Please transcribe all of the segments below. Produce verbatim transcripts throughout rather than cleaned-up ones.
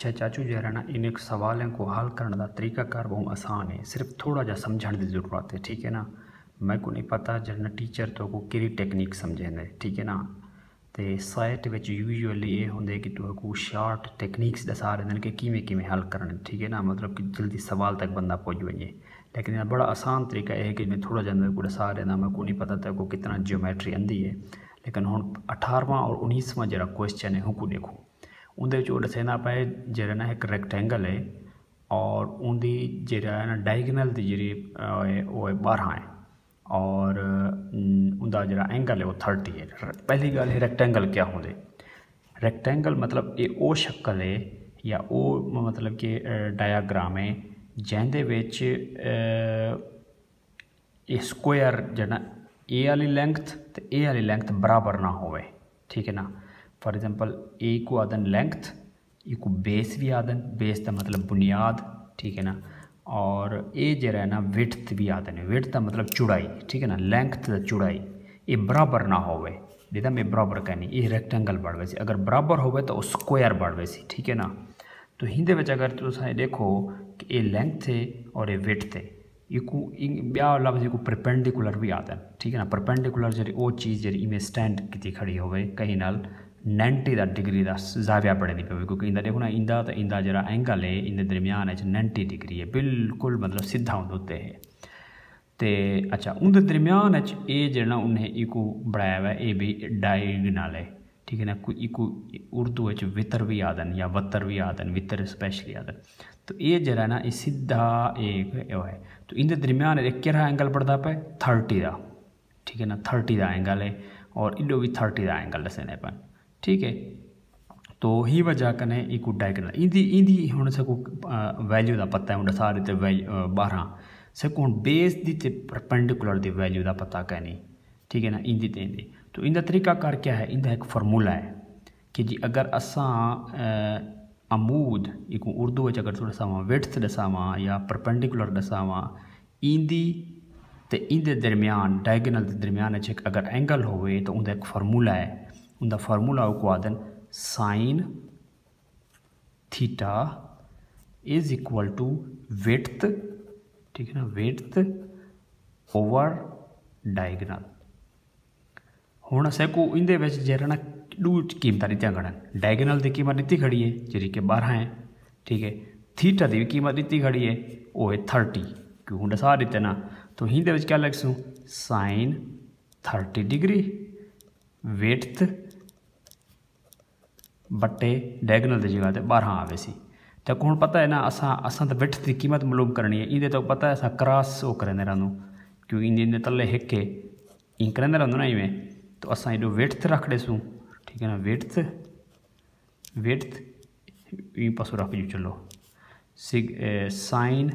अच्छा चाचू जरा ना इन एक सवालों को हल करने का तरीकाकार बहुत आसान है, सिर्फ थोड़ा जा समझने की ज़रूरत है। ठीक है ना, मैं को नहीं पता जरा टीचर तो को केड़ी टेक्निक समझेंदे। ठीक है ना, तो साइट विच यूजुअली ये होंगे कि तो को शार्ट टेक्निक्स दसा रहे कि किमें किमें हल करने। ठीक है ना, मतलब कि जल्दी सवाल तक बंदा पहुँच वजे, लेकिन बड़ा आसान तरीका है कि मैं थोड़ा जहाँ को दसा रहा मैं को नहीं पता तो को कितना जियोमेट्री आँदी है। लेकिन हुण अठारहवां और उन्नीसवां जरा क्वेश्चन है हुको देखो, उनके दसेंदा पे जरा ना एक रैक्टेंगल है और उनकी जरा ना डायगनल की जी वो है बारह है और उनका जरा एंगल है वो थर्टी है। पहली गल है रैक्टेंगल क्या होंगे, रैक्टेंगल मतलब ये वो शक्ल है या वो मतलब कि डायाग्राम है जिंदे विच ये स्क्वायर जरा ए वाली लेंथ तो ए वाली लेंथ बराबर ना होवे। ठीक है ना, फॉर एग्जांपल ए को आदन लेंथ, ए को बेस भी आदन, बेस का मतलब बुनियाद। ठीक है ना, और ए जरा है ना विड्थ भी आदन, विड्थ का मतलब चौड़ाई। ठीक है ना, लेंथ का चौड़ाई ये बराबर ना होवे, जिदा मैं बराबर कहनी ये रैक्टेंगल बढ़ वैसे, अगर बराबर होवे तो स्क्वायर बढ़ वैसी। ठीक है ना, तो हिंदे विच अगर तुम देखो कि ये लेंथ है और ये विड्थ है, इको ब्या लफ्ज़ इको परपेंडिकुलर भी आदन। ठीक है ना, परपेंडिकुलर जी वो चीज़ जी इमें स्टैंड की खड़ी हो कहीं नाल नाइनटी का डिग्री का जाविया बने पे, क्योंकि इंदा देखो ना इंदा तो इंदा जरा एंगल है इन दरम्यान नाइनटी डिग्री है, बिल्कुल मतलब सीधा होते है। तो अच्छा उनके दरम्यान ये जरा उन्हें इको बनाया हुआ है ये भी डायगनल है। ठीक है ना, कोई इको उर्दू वितर भी आदन या वतर भी आदन, वितर स्पेशली आदन। तो ये जरा ना ये सीधा एक है, तो इन दरम्यान एक क्या एंगल बढ़ता पे थर्टी का। ठीक है ना, थर्टी का एंगल है और इडो भी थर्टी का एंगल दसेने अपन। ठीक है, तो ही वजह कने इको डायगनल इंदी इंदी हुण सको वैल्यू का पता है उन सारे ते बारह सको हुण बेस दी ते परपेंडिकुलर दी वैल्यू का पता कहनी। ठीक है ना, इंदी ते इंदी तो इंदा तरीकाकार क्या है, इंदा एक फार्मूला है कि जी अगर असा अमूद एक उर्दू अगर थोड़ा सा विड्थ दसावा या परपेंडिकुलर दसावा इंदी ते इंदे दरम्यान डायगनल के दरम्यान एक अगर एंगल होवे तो उनका एक फार्मूला है, उनका फार्मूला को आदन sine theta is equal to width. ठीक है ना, विड्थ ओवर डायगनल। हुण असेको इंदे विच जरा ना दो कीमत दी गणन, डायगनल की कीमत दी खड़ी है जी कि बारह है। ठीक है, थीटा की भी कीमत दी खड़ी है वो है थर्टी, क्यों हुण दसा दिते ना, तो हिंदे विच क्या लिखसूँ साइन थर्टी डिग्री विड्थ बटे डायगनल की जगह तो बारह आवे सी। तो हुण पता है ना असा असा तो विड्थ की कीमत मालूम करनी है, इंदे तो पता है असा क्रॉस वो करेंदे रहंदो, क्योंकि इंदे तले हिक है इन करेंदे रहंदो ना इवें, तो असा एडो विड्थ रख देसूँ। ठीक है ना, विड्थ विड्थ ई पासों रख जो चलो सिग साइन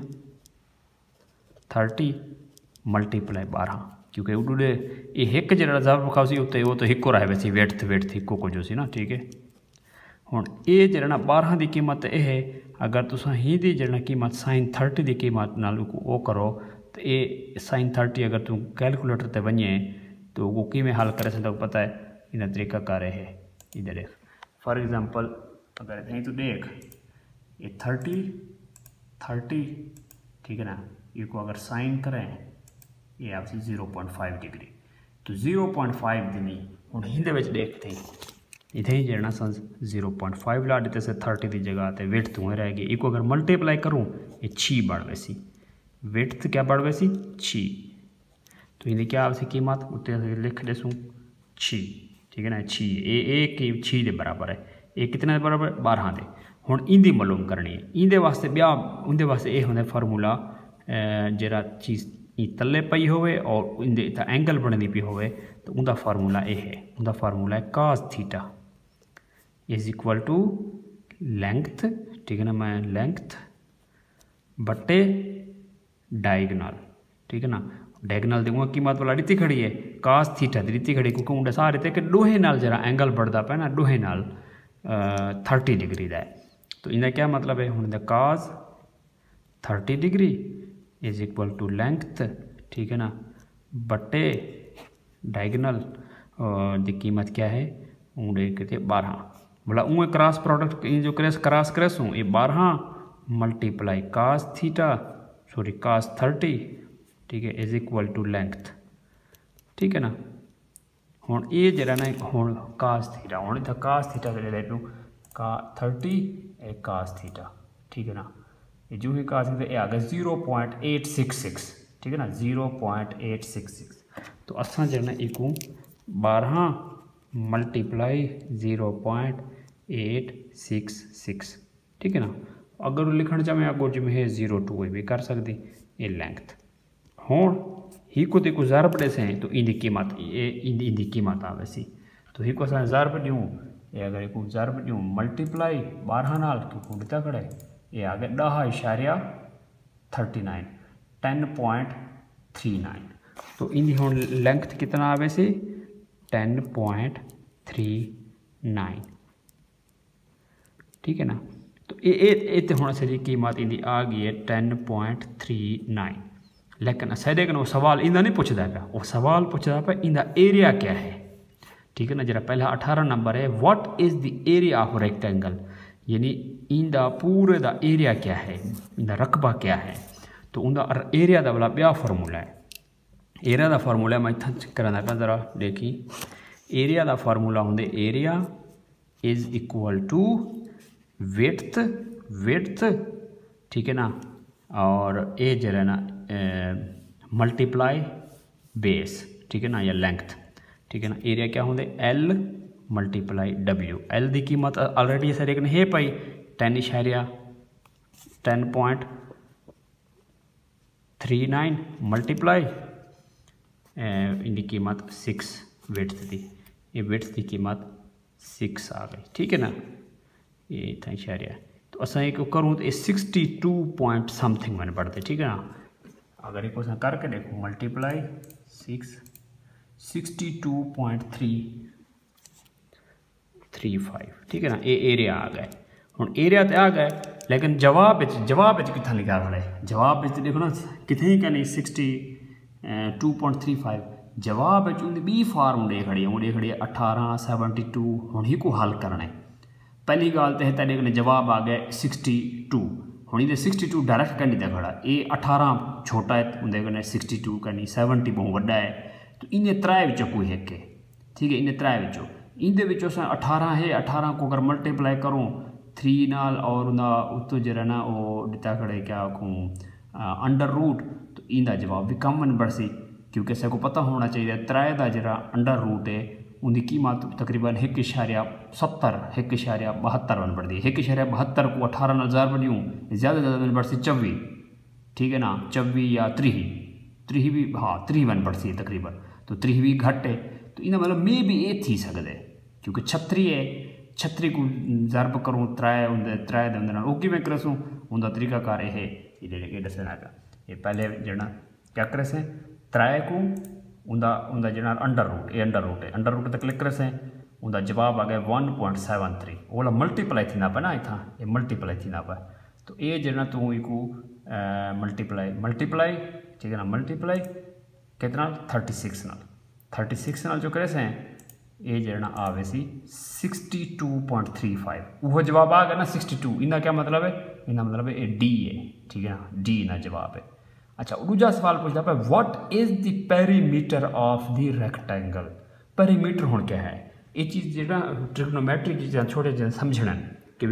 थर्टी मल्टीप्लाई बारह, क्योंकि उडे ये हिक जरा रिजर्व रखा सी उत्ते वो तो हिको रहे वैसे विड्थ विड्थ हिको को जो सी ना। ठीक है, हुण ये जरा ना बारह की कीमत यह है, अगर तुसा ही दी जरा कीमत साइन थर्टी की कीमत नाल वो करो तो ये साइन थर्टी अगर तू कैलकुलेटर ते वने तो वो किमें हल करे तो पता है इन तरीका कार है। इधर देख फॉर एग्जांपल अगर कहीं तू देख ये थर्टी थर्टी ठीक है ना, ये को अगर साइन करें ये आपसे जीरो पॉइंट फाइव डिग्री, तो जीरो पॉइंट फाइव दिनी हुण हिंदे विच देखते हैं इधे ही जरा सन जीरो पॉइंट फाइव ला देते से थर्टी की जगह तो विड्थ तो रहेगी, इको अगर मल्टीप्लाई करूँ ये छी बढ़ वैसी, विड्थ क्या बढ़ वैसी छी, तो इन्हें क्या आवश्यक कीमत उत्ते लिख देसूँ छी। ठीक है ना, छी ए एक की छी के बराबर है, ये कितने बराबर बारह दे। हुण इंदी मालूम करनी है, इंदे वास्ते ब्या उनके वास्ते ये होंगे फार्मूला जरा चीज़ तले पई होवे और इंदे एंगल बनती पी होवे तो उनका फार्मूला ये है, उनका फार्मूला है cos theta is equal to length. ठीक है ना, मैं लेंथ बटे डायगनल। ठीक है ना, डायगनल देखूँगा कीमत वाला रीति खड़ी है कास थीटा की रीति खड़ी, क्योंकि उन्हें सारे थे कि डोहे नाल जरा एंगल बढ़ता पे ना डोहे नाल थर्टी डिग्री का है, तो इनका क्या मतलब है हूँ cos thirty degree is equal to length. ठीक है ना, बटे डायगनल की कीमत क्या है उन्हें कहते बारह। भला उए क्रॉस प्रोडक्ट जो क्रेस क्रॉस क्रेसूँ ये बारह multiply cos theta sorry cos thirty, ठीक है, इज इक्वल टू लेंथ, ठीक है ना। हुण ये जरा ना हुण कास थीटा हुण इत्थे कास थीटा ले ले पियो का थर्टी ए कास थीटा, ठीक है ना। ये जो ही कास थीटा ये आ गया zero point eight six six, ठीक है ना, zero point eight six six. तो असां जरा इको बारह multiply zero point eight six six, ठीक है ना। अगर लिखण चाहें अगो जिमें है जीरो टू भी कर सकती ये लेंथ। हुण ही को ते को ज़रब ॾेसे तो इंदी कीमत ये इंदी इंदी कीमत आवे सी। तो ही को असां ज़रब ॾियूं ये अगर को ज़रब ॾियूं मल्टीप्लाई बारह नाल को दिता खड़े ये आ गया दह इशारिया thirty nine ten point three nine. तो इंदी हुण लेंथ कितना आवे सी टेन पॉइंट थ्री नाइन, ठीक है ना। तो ये इतने होने से कीमत इंदी आ गई है टेन पॉइंट थ्री नाइन। लेकिन साढ़े कन वो सवाल इंदा नहीं पूछता पाया, वो सवाल पूछता पाया इंदा एरिया क्या है, ठीक है ना। जरा पहला अठारह नंबर है what is the area of rectangle, यानी इंदा पूरे दा एरिया क्या है, इंदा रकबा क्या है। तो उनका एरिया का वाला बया फार्मूला है। एरिया का फार्मूला मैं इतना कराना पाया जरा देखी। एरिया का फार्मूला होंगे area is equal to width width, ठीक है ना, और ए जरा ना मल्टीप्लाई बेस, ठीक है ना, या लेंथ, ठीक है ना। एरिया क्या होंगे एल मल्टीप्लाई डब्ल्यू। एल की कीमत ऑलरेडी सर एक ने है पाई टेन इशारिया ten point three nine multiply इनकी कीमत सिक्स विड्थ थी, ये विड्थ की कीमत सिक्स आ गई, ठीक है ना। ये इतना इशारिया तो असा एक करूँ तो ये सिक्सटी टू पॉइंट समथिंग मैंने पढ़ते, ठीक है ना। अगर एक करके देखो multiply six sixty two point three three five, ठीक है ना। ये एरिया आ गए। हुण एरिया तो आ गए लेकिन जवाब जवाब कितना लिखा है, जवाब देखो ना कितने ही क्या नहीं sixty two point three five. जवाब उनकी बी फार्म दे खड़ी है, दे खड़ी है अठारह सैवनटी टू। हुण ही को हल करना है। पहली गाल तो है तेरे कने जवाब आ गया सिक्सटी टू। हुण ये सिक्सटी टू डायरेक्ट करनी था खड़ा, ये अठारह छोटा है उनके कने सिक्सटी टू करनी, सैवनटी बहुत वड्डा है। तो इन्हें त्रै विचों कोई एक है, ठीक है, इन्हें त्रै विचों इंदे विचों अठारह है। अठारह को अगर मल्टीप्लाई करूँ थ्री नाल और उनका उत्तो जरा ना वो दिता खड़े क्या आखूँ अंडर रूट, तो इंदा जवाब भी कम बन बढ़सी, क्योंकि सबको पता होना चाहिए त्रै का जरा अंडर रूट है उनकी कीमत तकरीबन एक इशारिया सत्तर एक इशारिया बहत्तर बन पड़ती है। एक इशारिया बहत्तर को अठारह नाल ज़्यादा बढ़ियूँ ज़्यादा ज़्यादा बन पड़ती चौबी, ठीक है ना, चौबी या त्रीह त्रीह भी हाँ त्रीह बन पड़ती है तकरीबन। तो त्रीह भी घट है, तो इन्हें मतलब मे भी ये थी सकते क्योंकि छत्तरी है, छत्तरी को ज़रब करूँ त्रै उनके त्रै वो किमें करसूँ उनका तरीकाकार है ये दसना है। ये पहले जना क्या करें त्रै को उनका उनका जना अंडर रूट ये अंडर रूट है, अंडर रूट तक क्लिक करें उनका जवाब आ गया वन पॉइंट सेवन थ्री। वो मल्टीप्लाई थी ना पे ना इतना ये मल्टीप्लाई थी ना पे। तो ये जना तू इको मल्टीप्लाई मल्टीप्लाई ठीक है ना, मल्टीप्लाई कितना थर्टी सिक्स नाल थर्टी सिक्स नाल जो करे से ये जना आवे सी sixty two point three five. वो जवाब आ गया ना सिक्सटी टू। इनका क्या मतलब है, इनका मतलब है ये डी है, ठीक है ना, डी ना जवाब है। अच्छा दूसरा सवाल पूछता है what is the perimeter of the rectangle. Perimeter होना क्या है, ये चीज़ जो ट्रिग्नोमेट्री चीज़ा छोटे चीज़ समझना कि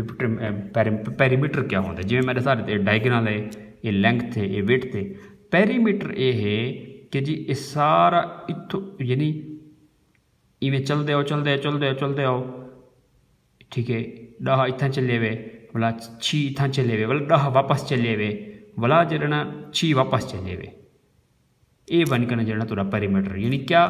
पेरीमीटर क्या होता है। जिमें मेरे सारे डायगोनल है, ये लेंथ है, ये विड्थ है। पेरीमीटर ये है कि जी ये सारा इतो यानी इवें चलते आओ चलते आओ चलते आओ चलते आओ, ठीक है, दह इतना चले वे भला छी इतना चले वे भला दह वापस चले वे भला जरा छी वापस चले वे। ये बन कर जरा तुरा पेरीमीटर यानी क्या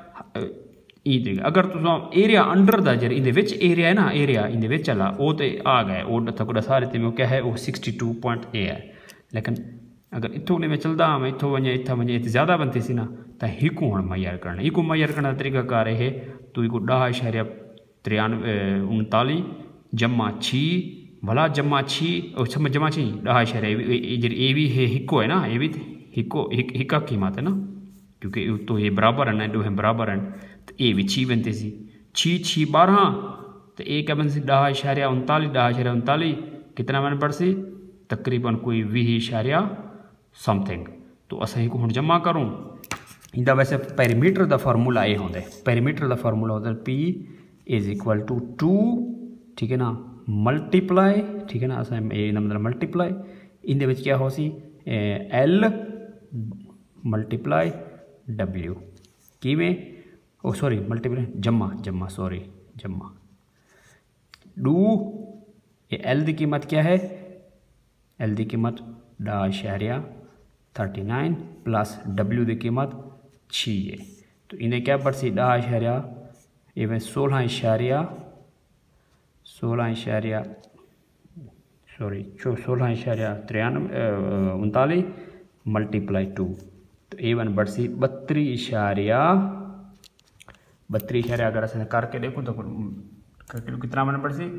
ये अगर तुम एरिया अंडर द जर इन एरिया है ना एरिया इन चला वो तो आ गए वो थोड़ा सारे ते क्या है वो सिक्सटी टू पॉइंट ए है। लेकिन अगर इतों में चलता मैं इतों वजे इतना वजे ज़्यादा बनती सी ना तो हिकू हम मैयर करना हिकू मैयर करने का तरीका कार है। तो इको दह इशारिया तिरानवे उनतालीस जमा छी भला जमा छी और छम जमा छी दह इशारिया ये भी है हिको है ना, ये भी हिको हिका कीमत है ना, क्योंकि तो ये बराबर है ना दो हैं बराबर हैं। तो ये भी छी बनती सी छी छी बारह तो ए क्या बन सी डा इशारिया उनताली डा इशारिया उनताली कितना बन पड़ सी तकरीबन कोई वी इशारिया समथिंग। तो असा ही को हुण जमा करूँ इंदा वैसे पैरीमीटर का फार्मूला ये होंगे पैरीमीटर का फार्मूला होता है P is equal to two ठीक है ना मल्टीप्लाई ठीक है ना असा ये मतलब मल्टीप्लाई इंदे विच क्या हो सी एल मल्टीप्लाई डब्ल्यू किवें ओ सॉरी मल्टीप्लाई जम्मा जम्मा सॉरी जम्मा डू ये एल की कीमत क्या है एल की कीमत डा इशारिया थर्टी नाइन प्लस डब्ल्यू की कीमत छी है। तो इन्हें क्या पड़ सी डा इशारिया इवें सोलह इशारिया सोलह इशारिया सॉरी चो सोलह इशारिया तिरानवे उनतालीस मल्टीप्लाई टू तो ए वन बढ़ सी बत्ती इशारिया बत्ती इशारिया अगर ऐसे करके देखूँ तो करके कितना मन बढ़ सी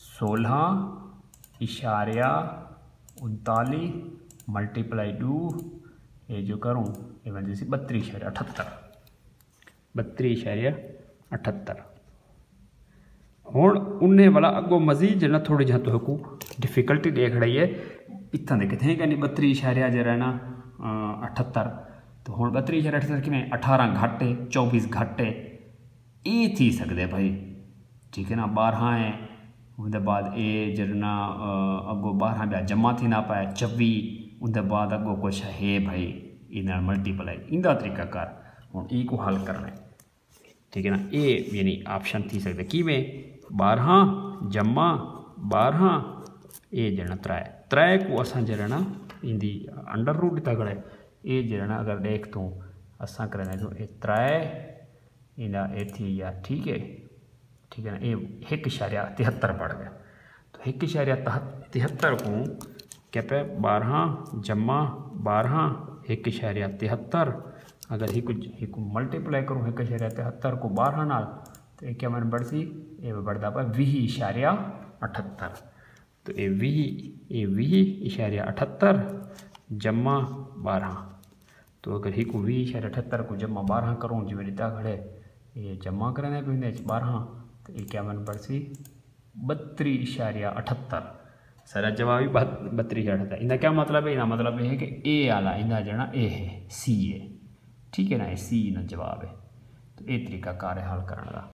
सोलह इशारिया उनतालीस मल्टीप्लाई टू ये जो करूँ ये बन जैसे बत्ती इशारिया अठहत्तर बत्ती इशारिया अठहत्तर। हुण उन्हें वाला अगो मजीद जो थोड़ी जहाँ तो डिफिकल्टी देख रही है इतना देखे थे कि बत्ती इशारिया जरा ना अठहत्तर तो हुण बत्ती इशारिया अठहत्तर कि अठारह घट है चौबीस घट है ये थी सकते भाई ठीक है ना बारह है उनके बाद ये जरा अगो बारह ब्या जमा थी ना पाए चौबी उनके बाद अगो कुछ है भाई इन मल्टीप्लाई इंदा तरीका कर हुण ई को हल करना है ठीक है ना ये यानी ऑप्शन थी सकते कि में बारह जमा बारह ये जरा त्रै त्रै को असा जरा ना इंदी अंडर रूट दिता गड़ा ये जरा ना अगर देख तू असा करें तो ये त्रै इना ए थी या ठीक है ठीक है ना ये एक इशारिया तिहत्तर पड़ गया तो एक इशारिया तिहत्तर को क्या पे बारह जमा बारह एक इशारिया तिहत्तर अगर एक एक मल्टीप्लाई करूँ एक इशारिया तिहत्तर को बारह नाल तो ये क्या मन बढ़ सी ये बढ़ता पा वी इशारिया अठहत्तर तो ये वी ये वी इशारिया अठहत्तर जमा बारह तो अगर एक वी इशारिया अठहत्तर को जमा बारह करूँ जिमें रिता खड़े ये जमा करने पे बारह तो ये क्या मन बढ़ सी बत्ती इशारिया अठहत्तर सारा जवाब ही बत्ती इशारिया अठहत्तर इनका क्या मतलब है इना मतलब ये है कि ए आला इना जना ए है सी है ठीक है ना ये सी ना जवाब है तो ये तरीका कार है हल करने का।